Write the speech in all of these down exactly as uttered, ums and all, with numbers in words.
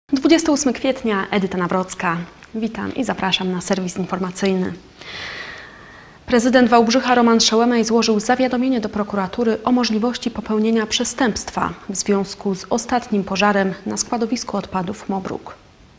dwudziestego ósmego kwietnia, Edyta Nawrocka. Witam i zapraszam na serwis informacyjny. Prezydent Wałbrzycha Roman Szełemej złożył zawiadomienie do prokuratury o możliwości popełnienia przestępstwa w związku z ostatnim pożarem na składowisku odpadów Mobruk.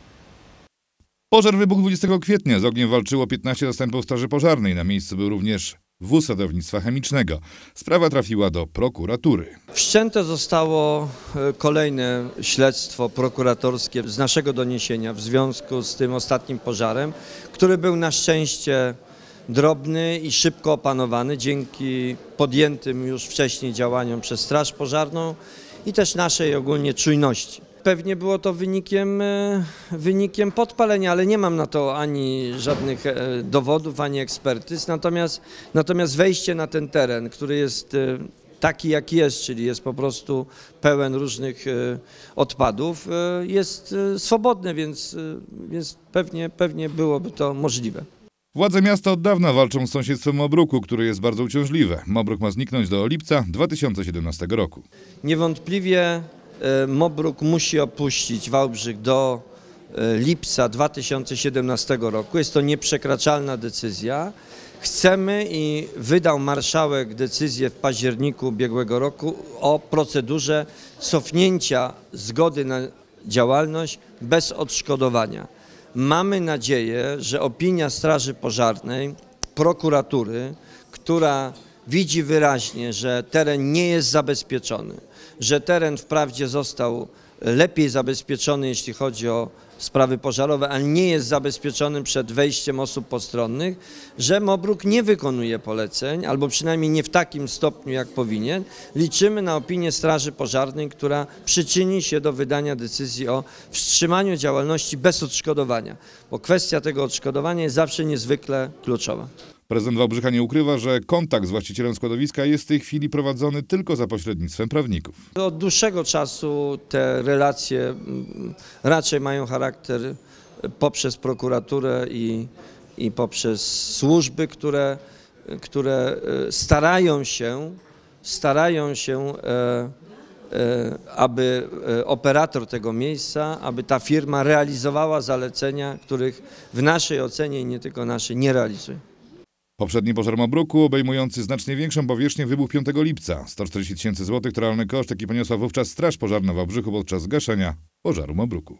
Pożar wybuchł dwudziestego kwietnia. Z ogniem walczyło piętnaście zastępów straży pożarnej. Na miejscu był również wóz sadownictwa chemicznego. Sprawa trafiła do prokuratury. Wszczęte zostało kolejne śledztwo prokuratorskie z naszego doniesienia w związku z tym ostatnim pożarem, który był na szczęście drobny i szybko opanowany dzięki podjętym już wcześniej działaniom przez Straż Pożarną i też naszej ogólnie czujności. Pewnie było to wynikiem, wynikiem podpalenia, ale nie mam na to ani żadnych dowodów, ani ekspertyz. Natomiast, natomiast wejście na ten teren, który jest taki jak jest, czyli jest po prostu pełen różnych odpadów, jest swobodne, więc, więc pewnie, pewnie byłoby to możliwe. Władze miasta od dawna walczą z sąsiedztwem Mobruku, które jest bardzo uciążliwe. Mobruk ma zniknąć do lipca dwa tysiące siedemnastego roku. Niewątpliwie Mobruk musi opuścić Wałbrzych do lipca dwa tysiące siedemnastego roku. Jest to nieprzekraczalna decyzja. Chcemy i wydał marszałek decyzję w październiku ubiegłego roku o procedurze cofnięcia zgody na działalność bez odszkodowania. Mamy nadzieję, że opinia Straży Pożarnej, prokuratury, która widzi wyraźnie, że teren nie jest zabezpieczony, że teren wprawdzie został lepiej zabezpieczony, jeśli chodzi o sprawy pożarowe, ale nie jest zabezpieczony przed wejściem osób postronnych, że Mobruk nie wykonuje poleceń, albo przynajmniej nie w takim stopniu, jak powinien. Liczymy na opinię Straży Pożarnej, która przyczyni się do wydania decyzji o wstrzymaniu działalności bez odszkodowania, bo kwestia tego odszkodowania jest zawsze niezwykle kluczowa. Prezydent Wałbrzycha nie ukrywa, że kontakt z właścicielem składowiska jest w tej chwili prowadzony tylko za pośrednictwem prawników. Od dłuższego czasu te relacje raczej mają charakter poprzez prokuraturę i, i poprzez służby, które, które starają się, starają się aby operator tego miejsca, aby ta firma realizowała zalecenia, których w naszej ocenie i nie tylko naszej nie realizuje. Poprzedni pożar Mobruku, obejmujący znacznie większą powierzchnię, wybuchł piątego lipca. sto czterdzieści tysięcy złotych to realny koszt, jaki poniosła wówczas Straż Pożarna w Wałbrzychu podczas gaszenia pożaru Mobruku.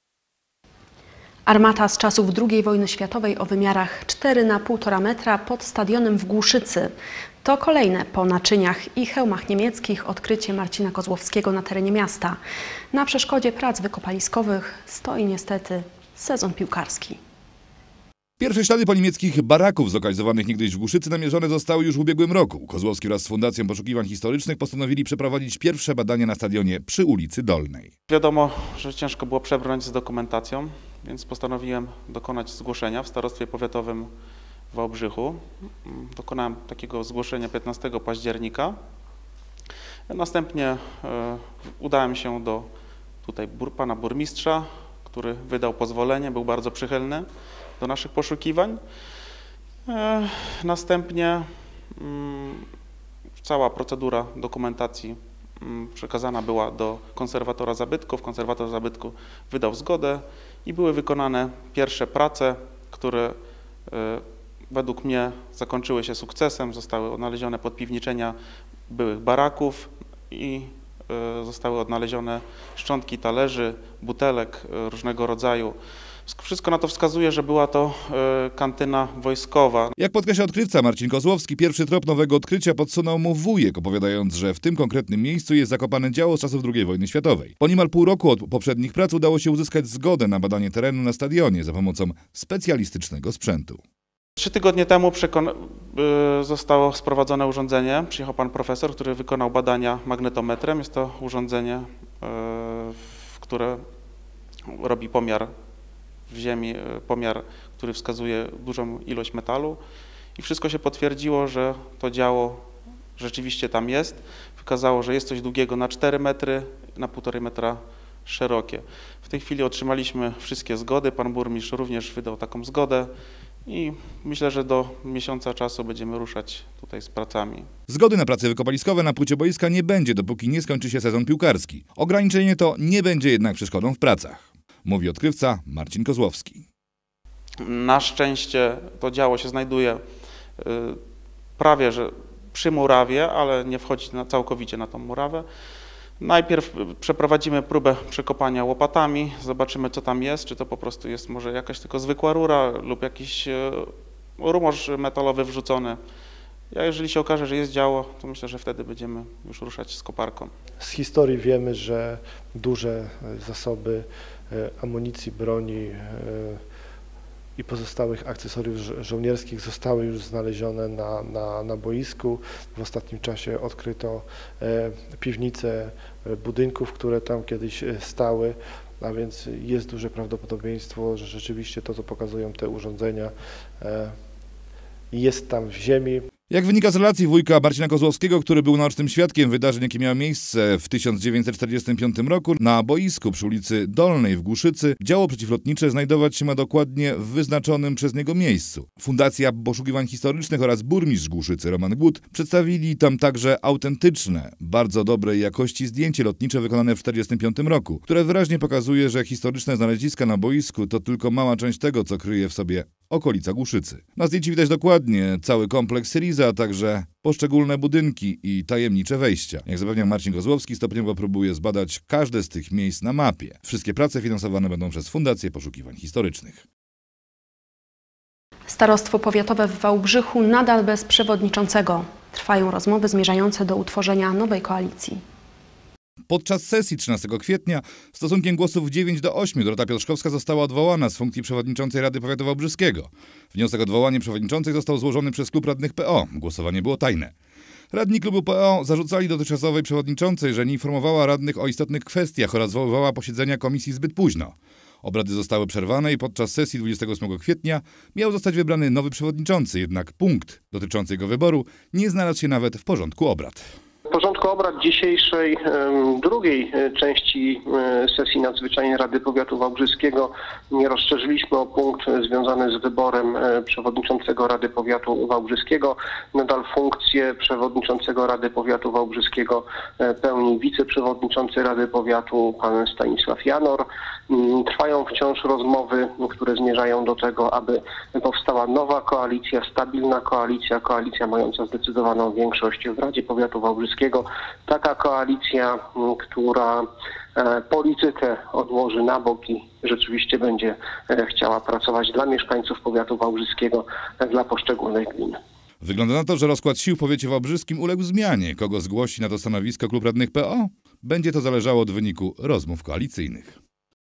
Armata z czasów drugiej wojny światowej o wymiarach cztery na półtora metra pod stadionem w Głuszycy. To kolejne po naczyniach i hełmach niemieckich odkrycie Marcina Kozłowskiego na terenie miasta. Na przeszkodzie prac wykopaliskowych stoi niestety sezon piłkarski. Pierwsze ślady po niemieckich baraków zlokalizowanych niegdyś w Głuszycy namierzone zostały już w ubiegłym roku. Kozłowski wraz z Fundacją Poszukiwań Historycznych postanowili przeprowadzić pierwsze badania na stadionie przy ulicy Dolnej. Wiadomo, że ciężko było przebrnąć z dokumentacją, więc postanowiłem dokonać zgłoszenia w Starostwie Powiatowym w Wałbrzychu. Dokonałem takiego zgłoszenia piętnastego października. Następnie e, udałem się do tutaj bur, pana burmistrza, który wydał pozwolenie, był bardzo przychylny do naszych poszukiwań. E, następnie mm, cała procedura dokumentacji mm, przekazana była do konserwatora zabytków. Konserwator zabytku wydał zgodę i były wykonane pierwsze prace, które e, według mnie zakończyły się sukcesem. Zostały odnalezione podpiwniczenia byłych baraków i e, zostały odnalezione szczątki talerzy, butelek e, różnego rodzaju. Wszystko na to wskazuje, że była to e, kantyna wojskowa. Jak podkreśla odkrywca Marcin Kozłowski, pierwszy trop nowego odkrycia podsunął mu wujek, opowiadając, że w tym konkretnym miejscu jest zakopane działo z czasów drugiej wojny światowej. Po niemal pół roku od poprzednich prac udało się uzyskać zgodę na badanie terenu na stadionie za pomocą specjalistycznego sprzętu. Trzy tygodnie temu przekon- y, zostało sprowadzone urządzenie. Przyjechał pan profesor, który wykonał badania magnetometrem. Jest to urządzenie, y, które robi pomiar w ziemi, pomiar, który wskazuje dużą ilość metalu i wszystko się potwierdziło, że to działo rzeczywiście tam jest. Wykazało, że jest coś długiego na cztery metry, na półtorej metra szerokie. W tej chwili otrzymaliśmy wszystkie zgody, pan burmistrz również wydał taką zgodę i myślę, że do miesiąca czasu będziemy ruszać tutaj z pracami. Zgody na prace wykopaliskowe na płycie boiska nie będzie, dopóki nie skończy się sezon piłkarski. Ograniczenie to nie będzie jednak przeszkodą w pracach. mówi odkrywca Marcin Kozłowski. Na szczęście to działo się znajduje prawie że przy murawie, ale nie wchodzi na, całkowicie na tą murawę. Najpierw przeprowadzimy próbę przekopania łopatami, zobaczymy co tam jest, czy to po prostu jest może jakaś tylko zwykła rura lub jakiś rumorz metalowy wrzucony. A jeżeli się okaże, że jest działo, to myślę, że wtedy będziemy już ruszać z koparką. Z historii wiemy, że duże zasoby amunicji, broni i pozostałych akcesoriów żo żołnierskich zostały już znalezione na, na, na boisku. W ostatnim czasie odkryto e, piwnice budynków, które tam kiedyś stały, a więc jest duże prawdopodobieństwo, że rzeczywiście to, co pokazują te urządzenia, e, jest tam w ziemi. Jak wynika z relacji wujka Marcina Kozłowskiego, który był naocznym świadkiem wydarzeń, jakie miały miejsce w tysiąc dziewięćset czterdziestym piątym roku, na boisku przy ulicy Dolnej w Głuszycy działo przeciwlotnicze znajdować się ma dokładnie w wyznaczonym przez niego miejscu. Fundacja Poszukiwań Historycznych oraz burmistrz Głuszycy Roman Głód przedstawili tam także autentyczne, bardzo dobrej jakości zdjęcie lotnicze wykonane w tysiąc dziewięćset czterdziestym piątym roku, które wyraźnie pokazuje, że historyczne znaleziska na boisku to tylko mała część tego, co kryje w sobie okolica Głuszycy. Na zdjęciu widać dokładnie cały kompleks Syriza, a także poszczególne budynki i tajemnicze wejścia. Jak zapewnia Marcin Kozłowski, stopniowo próbuje zbadać każde z tych miejsc na mapie. Wszystkie prace finansowane będą przez Fundację Poszukiwań Historycznych. Starostwo powiatowe w Wałbrzychu nadal bez przewodniczącego. Trwają rozmowy zmierzające do utworzenia nowej koalicji. Podczas sesji trzynastego kwietnia stosunkiem głosów dziewięć do ośmiu Dorota Piotrzkowska została odwołana z funkcji przewodniczącej Rady Powiatu Wałbrzyskiego. Wniosek o odwołanie przewodniczącej został złożony przez klub radnych P O. Głosowanie było tajne. Radni klubu P O zarzucali dotychczasowej przewodniczącej, że nie informowała radnych o istotnych kwestiach oraz zwoływała posiedzenia komisji zbyt późno. Obrady zostały przerwane i podczas sesji dwudziestego ósmego kwietnia miał zostać wybrany nowy przewodniczący, jednak punkt dotyczący jego wyboru nie znalazł się nawet w porządku obrad. W porządku obrad dzisiejszej drugiej części sesji nadzwyczajnej Rady Powiatu Wałbrzyskiego nie rozszerzyliśmy o punkt związany z wyborem przewodniczącego Rady Powiatu Wałbrzyskiego. Nadal funkcję przewodniczącego Rady Powiatu Wałbrzyskiego pełni wiceprzewodniczący Rady Powiatu pan Stanisław Janor. Trwają wciąż rozmowy, które zmierzają do tego, aby powstała nowa koalicja, stabilna koalicja, koalicja mająca zdecydowaną większość w Radzie Powiatu Wałbrzyskiego. Taka koalicja, która politykę odłoży na bok i rzeczywiście będzie chciała pracować dla mieszkańców powiatu wałbrzyskiego, dla poszczególnych gmin. Wygląda na to, że rozkład sił w powiecie wałbrzyskim uległ zmianie. Kogo zgłosi na to stanowisko klub radnych P O? Będzie to zależało od wyniku rozmów koalicyjnych.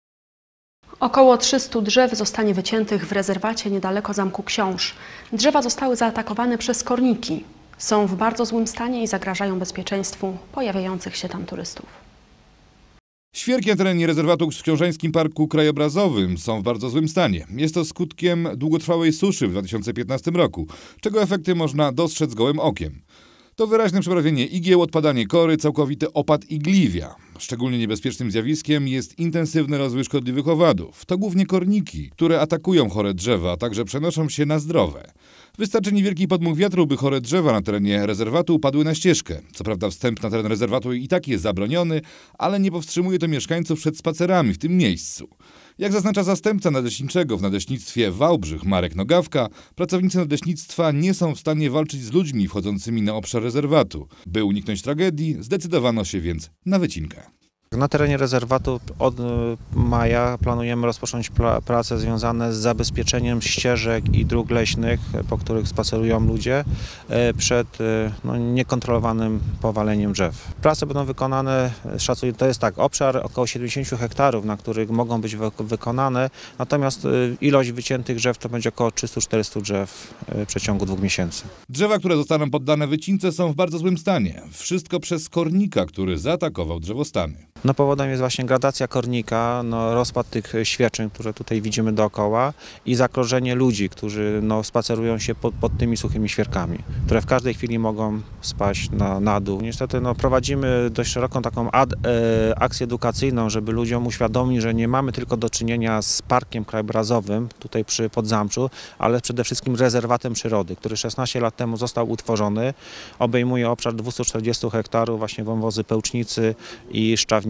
Około trzystu drzew zostanie wyciętych w rezerwacie niedaleko Zamku Książ. Drzewa zostały zaatakowane przez korniki. Są w bardzo złym stanie i zagrażają bezpieczeństwu pojawiających się tam turystów. Świerki na terenie rezerwatu w Książańskim Parku Krajobrazowym są w bardzo złym stanie. Jest to skutkiem długotrwałej suszy w dwa tysiące piętnastym roku, czego efekty można dostrzec gołym okiem. To wyraźne przeprawienie igieł, odpadanie kory, całkowity opad igliwia. Szczególnie niebezpiecznym zjawiskiem jest intensywny rozwój szkodliwych owadów. To głównie korniki, które atakują chore drzewa, a także przenoszą się na zdrowe. Wystarczy niewielki podmuch wiatru, by chore drzewa na terenie rezerwatu upadły na ścieżkę. Co prawda wstęp na teren rezerwatu i tak jest zabroniony, ale nie powstrzymuje to mieszkańców przed spacerami w tym miejscu. Jak zaznacza zastępca nadleśniczego w Nadleśnictwie Wałbrzych Marek Nogawka, pracownicy nadleśnictwa nie są w stanie walczyć z ludźmi wchodzącymi na obszar rezerwatu. By uniknąć tragedii, zdecydowano się więc na wycinkę. Na terenie rezerwatu od maja planujemy rozpocząć prace związane z zabezpieczeniem ścieżek i dróg leśnych, po których spacerują ludzie, przed no, niekontrolowanym powaleniem drzew. Prace będą wykonane, szacuję, to jest tak, obszar około siedemdziesięciu hektarów, na których mogą być wykonane, natomiast ilość wyciętych drzew to będzie około trzystu czterystu drzew w przeciągu dwóch miesięcy. Drzewa, które zostaną poddane wycince, są w bardzo złym stanie. Wszystko przez kornika, który zaatakował drzewostany. No powodem jest właśnie gradacja kornika, no rozpad tych świeczyn, które tutaj widzimy dookoła i zagrożenie ludzi, którzy no spacerują się pod, pod tymi suchymi świerkami, które w każdej chwili mogą spaść na, na dół. Niestety no, prowadzimy dość szeroką taką ad, e, akcję edukacyjną, żeby ludziom uświadomić, że nie mamy tylko do czynienia z parkiem krajobrazowym tutaj przy Podzamczu, ale przede wszystkim rezerwatem przyrody, który szesnaście lat temu został utworzony. Obejmuje obszar dwustu czterdziestu hektarów, właśnie wąwozy Pełcznicy i Szczawnika.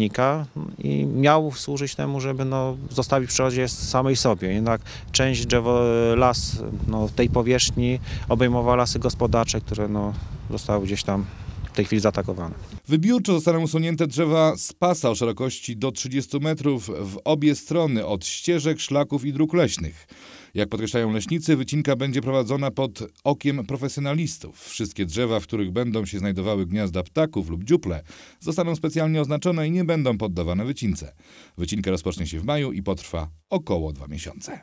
kornika i miał służyć temu, żeby no, zostawić w przyrodzie samej sobie. Jednak część drzewo, las no, tej powierzchni obejmowała lasy gospodarcze, które no, zostały gdzieś tam w tej chwili zaatakowane. Wybiórczo zostaną usunięte drzewa z pasa o szerokości do trzydziestu metrów w obie strony od ścieżek, szlaków i dróg leśnych. Jak podkreślają leśnicy, wycinka będzie prowadzona pod okiem profesjonalistów. Wszystkie drzewa, w których będą się znajdowały gniazda ptaków lub dziuple, zostaną specjalnie oznaczone i nie będą poddawane wycince. Wycinka rozpocznie się w maju i potrwa około dwa miesiące.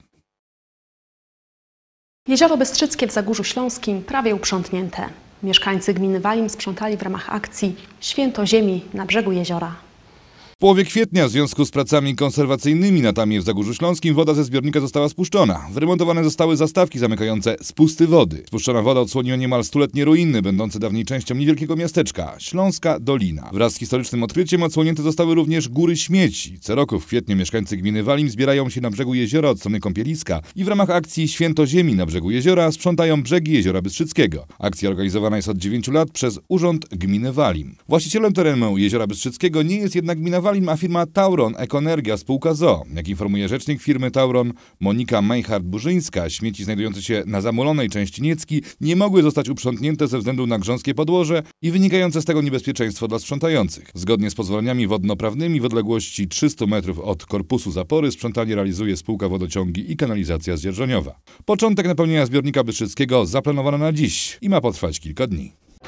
Jezioro Bystrzyckie w Zagórzu Śląskim prawie uprzątnięte. Mieszkańcy gminy Walim sprzątali w ramach akcji Święto Ziemi na brzegu jeziora. W połowie kwietnia w związku z pracami konserwacyjnymi na Tamie w Zagórzu Śląskim woda ze zbiornika została spuszczona. Wyremontowane zostały zastawki zamykające spusty wody. Spuszczona woda odsłoniła niemal stuletnie ruiny, będące dawniej częścią niewielkiego miasteczka Śląska Dolina. Wraz z historycznym odkryciem odsłonięte zostały również góry śmieci. Co roku w kwietniu mieszkańcy gminy Walim zbierają się na brzegu jeziora od strony kąpieliska i w ramach akcji Święto Ziemi na brzegu jeziora sprzątają brzegi Jeziora Bystrzyckiego. Akcja organizowana jest od dziewięciu lat przez Urząd Gminy Walim. Właścicielem terenu Jeziora Bystrzyckiego nie jest jednak gmina Walim, a firma Tauron Ekoenergia spółka z o o. Jak informuje rzecznik firmy Tauron Monika Mejchart-Burzyńska, śmieci znajdujące się na zamulonej części Niecki nie mogły zostać uprzątnięte ze względu na grząskie podłoże i wynikające z tego niebezpieczeństwo dla sprzątających. Zgodnie z pozwoleniami wodnoprawnymi w odległości trzystu metrów od korpusu zapory sprzątanie realizuje spółka Wodociągi i Kanalizacja Zdzierżoniowa. Początek napełnienia zbiornika Bystrzyckiego zaplanowano na dziś i ma potrwać kilka dni.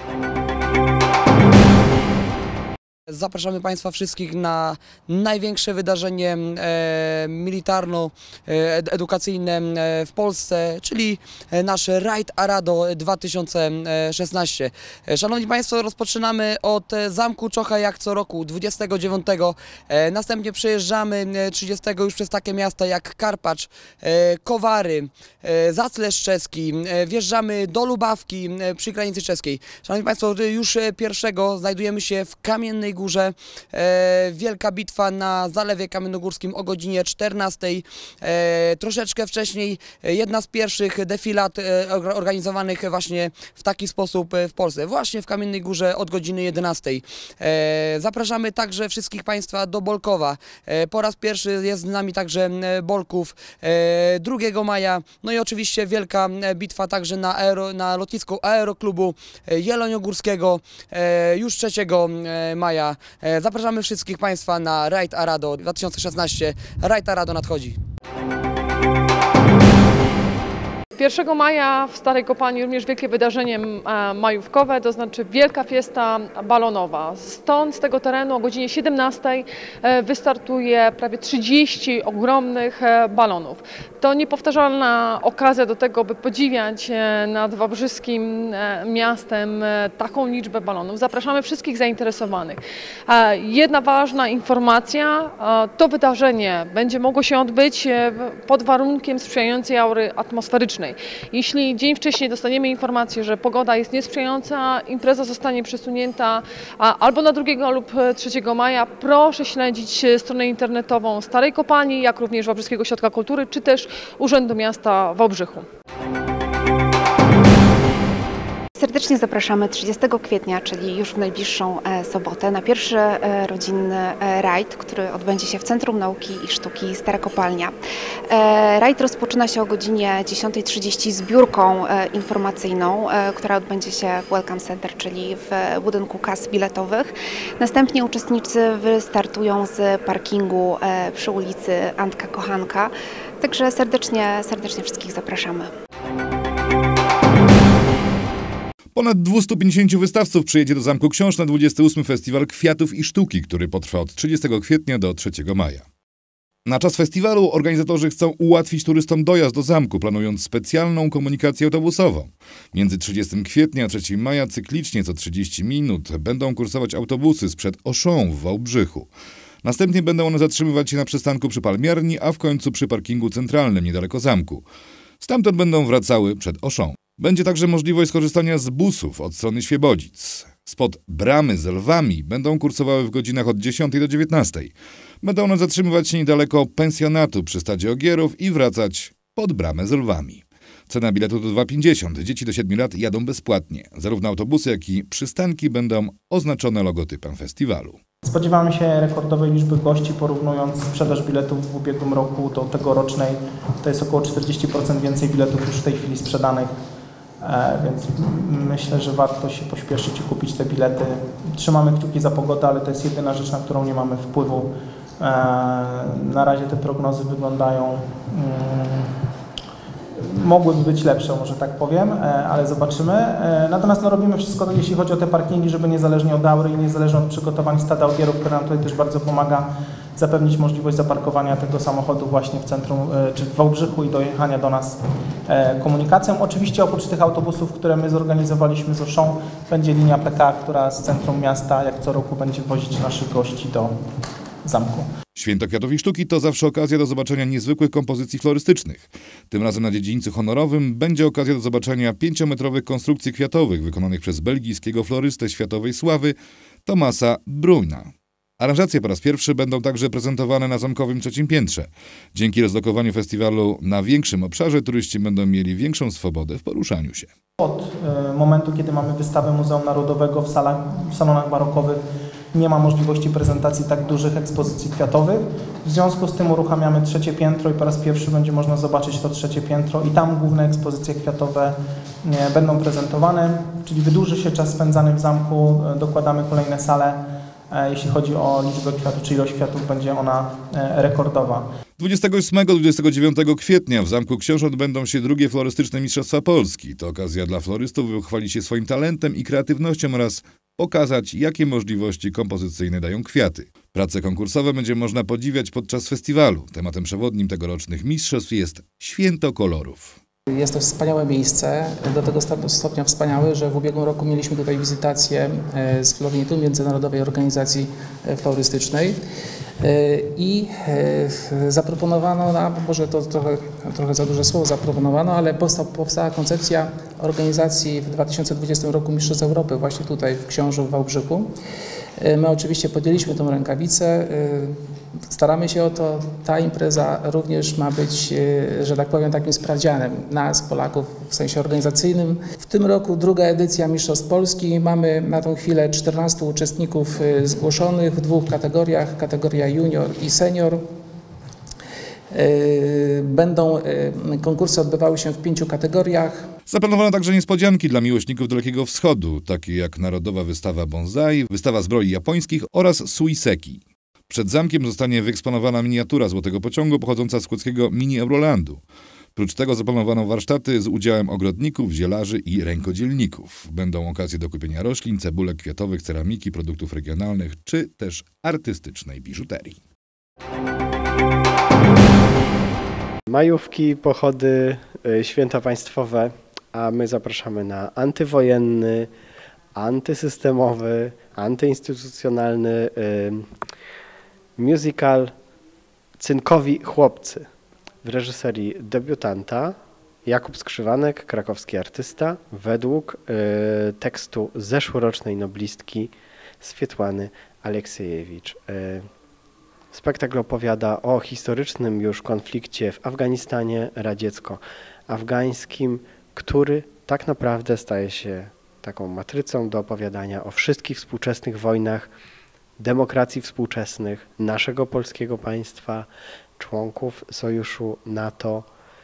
Zapraszamy Państwa wszystkich na największe wydarzenie e, militarno-edukacyjne e, w Polsce, czyli nasz Rajd Arado dwa tysiące szesnaście. Szanowni Państwo, rozpoczynamy od Zamku Czocha jak co roku, dwudziestego dziewiątego. E, następnie przejeżdżamy trzydziestego już przez takie miasta jak Karpacz, e, Kowary, e, Zaclerz Czeski, e, wjeżdżamy do Lubawki e, przy granicy czeskiej. Szanowni Państwo, już pierwszego znajdujemy się w Kamiennej Górze. E, wielka bitwa na Zalewie Kamiennogórskim o godzinie czternastej. E, troszeczkę wcześniej jedna z pierwszych defilat e, organizowanych właśnie w taki sposób w Polsce. Właśnie w Kamiennej Górze od godziny jedenastej. E, zapraszamy także wszystkich Państwa do Bolkowa. E, po raz pierwszy jest z nami także Bolków e, drugiego maja. No i oczywiście wielka bitwa także na, aero, na lotnisku Aeroklubu Jeloniogórskiego e, już trzeciego maja. Zapraszamy wszystkich Państwa na Rajd Arado dwa tysiące szesnaście. Rajd Arado nadchodzi. pierwszego maja w Starej Kopalni również wielkie wydarzenie majówkowe, to znaczy wielka fiesta balonowa. Stąd z tego terenu o godzinie siedemnastej wystartuje prawie trzydzieści ogromnych balonów. To niepowtarzalna okazja do tego, by podziwiać nad wałbrzyskim miastem taką liczbę balonów. Zapraszamy wszystkich zainteresowanych. Jedna ważna informacja, to wydarzenie będzie mogło się odbyć pod warunkiem sprzyjającej aury atmosferycznej. Jeśli dzień wcześniej dostaniemy informację, że pogoda jest niesprzyjająca, impreza zostanie przesunięta albo na drugiego lub trzeciego maja, proszę śledzić stronę internetową Starej Kopalni, jak również Wałbrzyskiego Ośrodka Kultury, czy też Urzędu Miasta w Wałbrzychu. Serdecznie zapraszamy trzydziestego kwietnia, czyli już w najbliższą sobotę, na pierwszy rodzinny rajd, który odbędzie się w Centrum Nauki i Sztuki Stara Kopalnia. Rajd rozpoczyna się o godzinie dziesiątej trzydzieści zbiórką informacyjną, która odbędzie się w Welcome Center, czyli w budynku kas biletowych. Następnie uczestnicy wystartują z parkingu przy ulicy Antka Kochanka. Także serdecznie, serdecznie wszystkich zapraszamy. Ponad dwieście pięćdziesiąt wystawców przyjedzie do Zamku Książ na dwudziesty ósmy Festiwal Kwiatów i Sztuki, który potrwa od trzydziestego kwietnia do trzeciego maja. Na czas festiwalu organizatorzy chcą ułatwić turystom dojazd do zamku, planując specjalną komunikację autobusową. Między trzydziestego kwietnia a trzeciego maja cyklicznie co trzydzieści minut będą kursować autobusy sprzed Auchan w Wałbrzychu. Następnie będą one zatrzymywać się na przystanku przy Palmiarni, a w końcu przy parkingu centralnym niedaleko zamku. Stamtąd będą wracały przed Auchan. Będzie także możliwość skorzystania z busów od strony Świebodzic. Spod Bramy z Lwami będą kursowały w godzinach od dziesiątej do dziewiętnastej. Będą one zatrzymywać się niedaleko pensjonatu przy stadzie Ogierów i wracać pod Bramę z Lwami. Cena biletu to dwa pięćdziesiąt. Dzieci do siedmiu lat jadą bezpłatnie. Zarówno autobusy, jak i przystanki będą oznaczone logotypem festiwalu. Spodziewamy się rekordowej liczby gości, porównując sprzedaż biletów w ubiegłym roku do tegorocznej. To jest około czterdzieści procent więcej biletów już w tej chwili sprzedanych, e, więc myślę, że warto się pośpieszyć i kupić te bilety. Trzymamy kciuki za pogodę, ale to jest jedyna rzecz, na którą nie mamy wpływu. E, na razie te prognozy wyglądają... Mm, mogłyby być lepsze, może tak powiem, ale zobaczymy. Natomiast no, robimy wszystko, jeśli chodzi o te parkingi, żeby niezależnie od aury i niezależnie od przygotowań stada ogierów, które nam tutaj też bardzo pomaga, zapewnić możliwość zaparkowania tego samochodu właśnie w centrum, czy w Wałbrzychu i dojechania do nas komunikacją. Oczywiście oprócz tych autobusów, które my zorganizowaliśmy z Auchan, będzie linia P K, która z centrum miasta jak co roku będzie wozić naszych gości do zamku. Święto Kwiatów i Sztuki to zawsze okazja do zobaczenia niezwykłych kompozycji florystycznych. Tym razem na dziedzińcu honorowym będzie okazja do zobaczenia pięciometrowych konstrukcji kwiatowych wykonanych przez belgijskiego florystę światowej sławy Thomasa Bruyna. Aranżacje po raz pierwszy będą także prezentowane na zamkowym trzecim piętrze. Dzięki rozlokowaniu festiwalu na większym obszarze turyści będą mieli większą swobodę w poruszaniu się. Od y, momentu, kiedy mamy wystawę Muzeum Narodowego w, salach, w salonach barokowych, nie ma możliwości prezentacji tak dużych ekspozycji kwiatowych. W związku z tym uruchamiamy trzecie piętro i po raz pierwszy będzie można zobaczyć to trzecie piętro i tam główne ekspozycje kwiatowe nie, będą prezentowane, czyli wydłuży się czas spędzany w zamku, dokładamy kolejne sale. Jeśli chodzi o liczbę kwiatów, czy ilość kwiatów, będzie ona rekordowa. dwudziestego ósmego do dwudziestego dziewiątego kwietnia w Zamku Książąt odbędą się drugie florystyczne Mistrzostwa Polski. To okazja dla florystów, by uchwalić się swoim talentem i kreatywnością oraz pokazać, jakie możliwości kompozycyjne dają kwiaty. Prace konkursowe będzie można podziwiać podczas festiwalu. Tematem przewodnim tegorocznych mistrzostw jest Święto Kolorów. Jest to wspaniałe miejsce, do tego stopnia wspaniałe, że w ubiegłym roku mieliśmy tutaj wizytację z Florinetu, Międzynarodowej Organizacji Florystycznej i zaproponowano nam, może to trochę, trochę za duże słowo zaproponowano, ale powstała koncepcja organizacji w dwa tysiące dwudziestym roku Mistrzostw Europy właśnie tutaj w Książu w Wałbrzychu. My oczywiście podjęliśmy tą rękawicę, staramy się o to, ta impreza również ma być, że tak powiem, takim sprawdzianem nas, Polaków, w sensie organizacyjnym. W tym roku druga edycja Mistrzostw Polski, mamy na tą chwilę czternastu uczestników zgłoszonych w dwóch kategoriach, kategoria junior i senior. Będą konkursy odbywały się w pięciu kategoriach. Zaplanowano także niespodzianki dla miłośników Dalekiego Wschodu, takie jak Narodowa Wystawa Bonsai, Wystawa Zbroi Japońskich oraz Suiseki. Przed zamkiem zostanie wyeksponowana miniatura Złotego Pociągu pochodząca z łódzkiego Mini Eurolandu. Prócz tego zaplanowano warsztaty z udziałem ogrodników, zielarzy i rękodzielników. Będą okazje do kupienia roślin, cebulek kwiatowych, ceramiki, produktów regionalnych czy też artystycznej biżuterii. Majówki, pochody, święta państwowe, a my zapraszamy na antywojenny, antysystemowy, antyinstytucjonalny musical Cynkowi Chłopcy w reżyserii debiutanta Jakub Skrzywanek, krakowski artysta, według y, tekstu zeszłorocznej noblistki Swietłany Aleksiejewicz. Y, spektakl opowiada o historycznym już konflikcie w Afganistanie radziecko-afgańskim, który tak naprawdę staje się taką matrycą do opowiadania o wszystkich współczesnych wojnach, demokracji współczesnych, naszego polskiego państwa, członków Sojuszu NATO,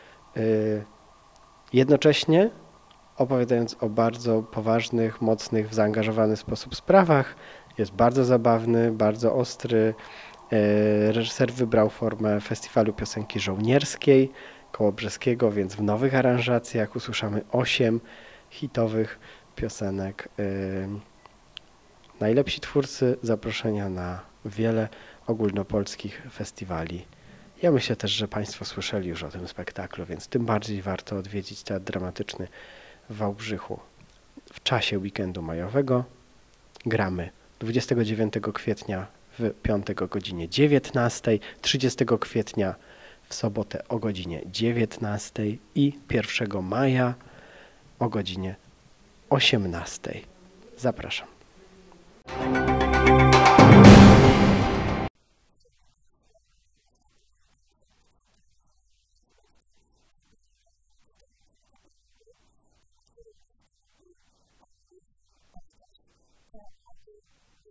jednocześnie opowiadając o bardzo poważnych, mocnych, w zaangażowany sposób sprawach. Jest bardzo zabawny, bardzo ostry. Reżyser wybrał formę festiwalu piosenki żołnierskiej Kołobrzeskiego, więc w nowych aranżacjach usłyszamy osiem hitowych piosenek. Najlepsi twórcy zaproszenia na wiele ogólnopolskich festiwali. Ja myślę też, że Państwo słyszeli już o tym spektaklu, więc tym bardziej warto odwiedzić Teatr Dramatyczny w Wałbrzychu. W czasie weekendu majowego gramy dwudziestego dziewiątego kwietnia w piątek o godzinie dziewiętnastej, trzydziestego kwietnia w sobotę o godzinie dziewiętnastej i pierwszego maja o godzinie osiemnastej. Zapraszam.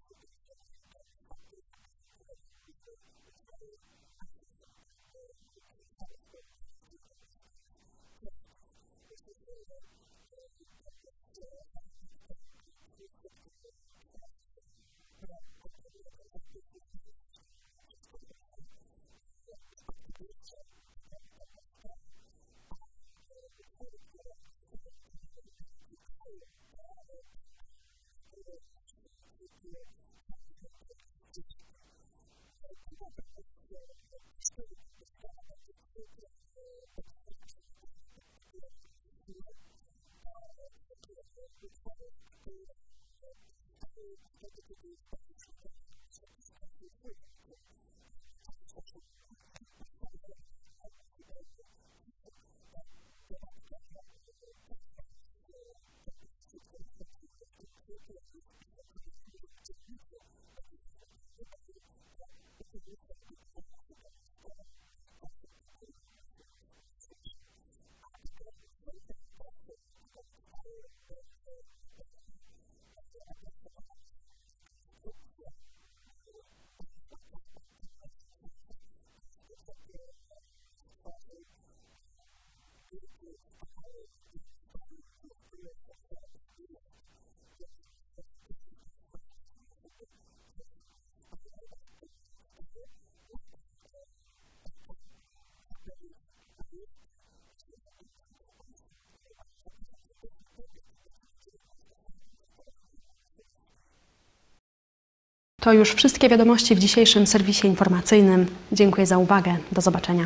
To już wszystkie wiadomości w dzisiejszym serwisie informacyjnym. Dziękuję za uwagę. Do zobaczenia.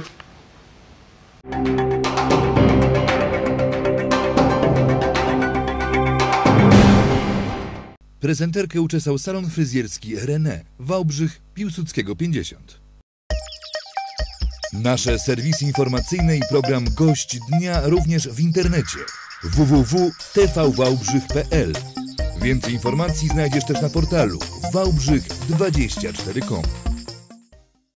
Prezenterkę uczesał salon fryzjerski René, Wałbrzych, Piłsudskiego pięćdziesiąt. Nasze serwisy informacyjne i program Gość Dnia również w internecie w w w kropka t v wałbrzych kropka p l. Więcej informacji znajdziesz też na portalu wałbrzych dwadzieścia cztery kropka com.